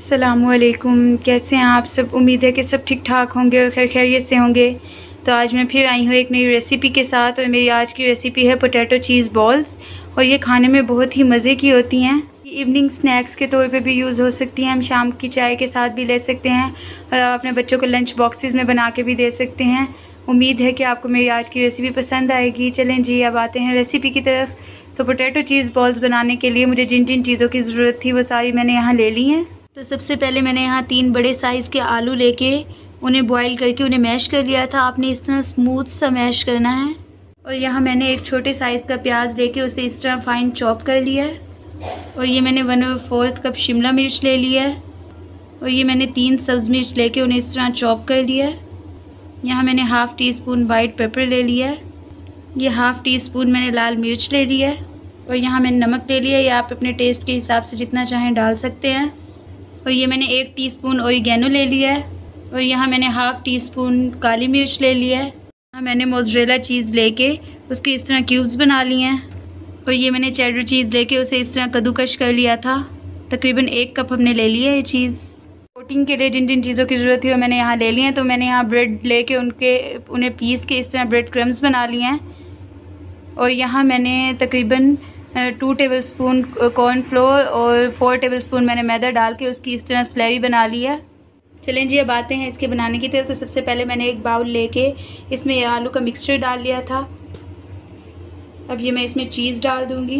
अस्सलामुअलैकुम, कैसे हैं आप सब। उम्मीद है कि सब ठीक ठाक होंगे और खैर खैरियत से होंगे। तो आज मैं फिर आई हूँ एक नई रेसिपी के साथ और मेरी आज की रेसिपी है पोटैटो चीज़ बॉल्स। और ये खाने में बहुत ही मज़े की होती हैं। ये इवनिंग स्नैक्स के तौर पे भी यूज़ हो सकती हैं, हम शाम की चाय के साथ भी ले सकते हैं और अपने बच्चों को लंच बॉक्सेस में बना के भी दे सकते हैं। उम्मीद है कि आपको मेरी आज की रेसिपी पसंद आएगी। चलें जी, अब आते हैं रेसिपी की तरफ। तो पोटैटो चीज़ बॉल्स बनाने के लिए मुझे जिन जिन चीज़ों की ज़रूरत थी वो सारी मैंने यहाँ ले ली हैं। तो सबसे पहले मैंने यहाँ 3 बड़े साइज़ के आलू लेके उन्हें बॉईल करके उन्हें मैश कर लिया था। आपने इस तरह स्मूथ सा मैश करना है। और यहाँ मैंने एक छोटे साइज़ का प्याज लेके उसे इस तरह फाइन चॉप कर लिया है। और ये मैंने 1/4 कप शिमला मिर्च ले लिया है। और ये मैंने 3 सब्ज़ मिर्च लेके उन्हें इस तरह चॉप कर लिया है। यहाँ मैंने half teaspoon white pepper ले लिया है। ये हाफ़ टी स्पून मैंने लाल मिर्च ले लिया है। और यहाँ मैंने नमक ले लिया है। ये आप अपने टेस्ट के हिसाब से जितना चाहें डाल सकते हैं। और ये मैंने 1 टीस्पून ओरिगेनो ले लिया है। और यहाँ मैंने हाफ़ टी स्पून काली मिर्च ले लिया है। यहाँ मैंने मोज़रेला चीज़ लेके उसके इस तरह क्यूब्स बना लिए हैं। और ये मैंने चेडर चीज़ लेके उसे इस तरह कद्दूकश कर लिया था। तकरीबन 1 कप हमने ले लिया है ये चीज़। कोटिंग के लिए जिन जिन चीज़ों की ज़रूरत थी वो मैंने यहाँ ले ली हैं। तो मैंने यहाँ ब्रेड लेके उन्हें पीस के इस तरह ब्रेड क्रम्स बना लिए हैं। और यहाँ मैंने तकरीबन 2 टेबलस्पून कॉर्नफ्लोर और 4 टेबलस्पून मैंने मैदा डाल के उसकी इस तरह स्लरी बना ली है। चलें जी, अब आते हैं इसके बनाने की तरफ। तो सबसे पहले मैंने एक बाउल लेके इसमें ये आलू का मिक्सचर डाल लिया था। अब ये मैं इसमें चीज़ डाल दूंगी।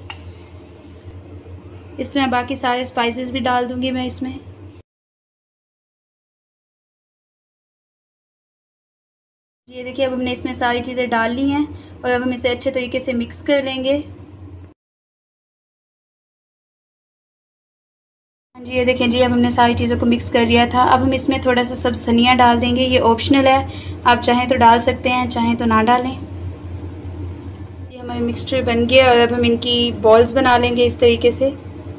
इस तरह बाकी सारे स्पाइसेस भी डाल दूंगी मैं इसमें। ये देखिए, अब हमने इसमें सारी चीज़ें डाल ली हैं और अब हम इसे अच्छे तरीके से मिक्स कर लेंगे। जी, ये देखें जी, अब हमने सारी चीज़ों को मिक्स कर लिया था। अब हम इसमें थोड़ा सा सब्ज़ धनिया डाल देंगे। ये ऑप्शनल है, आप चाहें तो डाल सकते हैं, चाहें तो ना डालें। ये हमारा मिक्सचर बन गया और अब हम इनकी बॉल्स बना लेंगे इस तरीके से।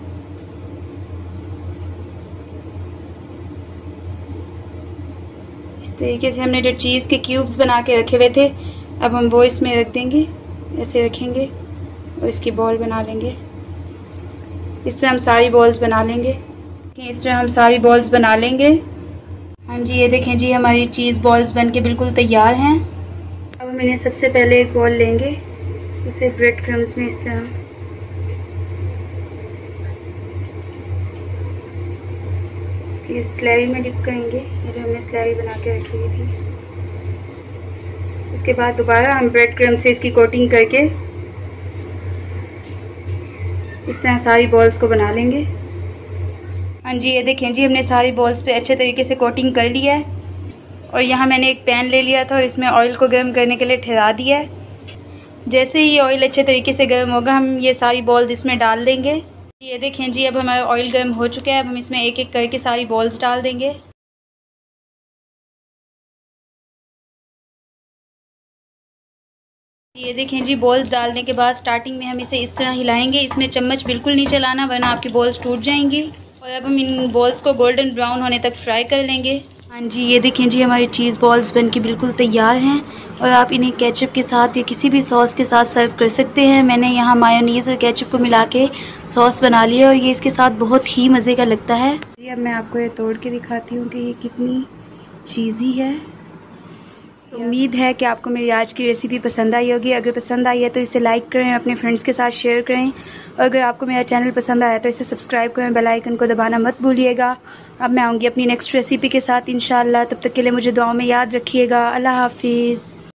इस तरीके से हमने जो चीज़ के क्यूब्स बना के रखे हुए थे, अब हम वो इसमें रख देंगे। ऐसे रखेंगे और इसकी बॉल बना लेंगे। इस तरह हम सारी बॉल्स बना लेंगे। इस तरह हम सारी बॉल्स बना लेंगे। हाँ जी, ये देखें जी, हमारी चीज़ बॉल्स बन के बिल्कुल तैयार हैं। अब हम इन्हें सबसे पहले एक बॉल लेंगे, उसे ब्रेड क्रम्स में इस तरह ये स्लैरी में डिप करेंगे, जो हमने स्लैरी बना के रखी हुई थी। उसके बाद दोबारा हम ब्रेड क्रम्स से इसकी कोटिंग करके इस तरह सारी बॉल्स को बना लेंगे। हाँ जी, ये देखें जी, हमने सारी बॉल्स पे अच्छे तरीके से कोटिंग कर लिया है। और यहाँ मैंने एक पैन ले लिया था और इसमें ऑयल को गर्म करने के लिए ठहरा दिया है। जैसे ही ऑयल अच्छे तरीके से गर्म होगा, हम ये सारी बॉल्स इसमें डाल देंगे। ये देखें जी, अब हमारा ऑयल गर्म हो चुका है। अब हम इसमें एक एक करके सारी बॉल्स डाल देंगे। ये देखें जी, बॉल्स डालने के बाद स्टार्टिंग में हम इसे इस तरह हिलाएंगे। इसमें चम्मच बिल्कुल नहीं चलाना, वरना आपकी बॉल्स टूट जाएंगी। और अब हम इन बॉल्स को गोल्डन ब्राउन होने तक फ्राई कर लेंगे। हाँ जी, ये देखें जी, हमारी चीज़ बॉल्स बनके बिल्कुल तैयार हैं। और आप इन्हें केचप के साथ या किसी भी सॉस के साथ सर्व कर सकते हैं। मैंने यहाँ मायोनीज़ और केचप को मिला के सॉस बना लिया और ये इसके साथ बहुत ही मज़े का लगता है। अब मैं आपको ये तोड़ के दिखाती हूँ कि ये कितनी चीज़ी है। तो उम्मीद है कि आपको मेरी आज की रेसिपी पसंद आई होगी। अगर पसंद आई है तो इसे लाइक करें, अपने फ्रेंड्स के साथ शेयर करें। और अगर आपको मेरा चैनल पसंद आया तो इसे सब्सक्राइब करें, बेल आइकन को दबाना मत भूलिएगा। अब मैं आऊँगी अपनी नेक्स्ट रेसिपी के साथ इंशाल्लाह। तब तक के लिए मुझे दुआओं में याद रखिएगा। अल्लाह हाफिज़।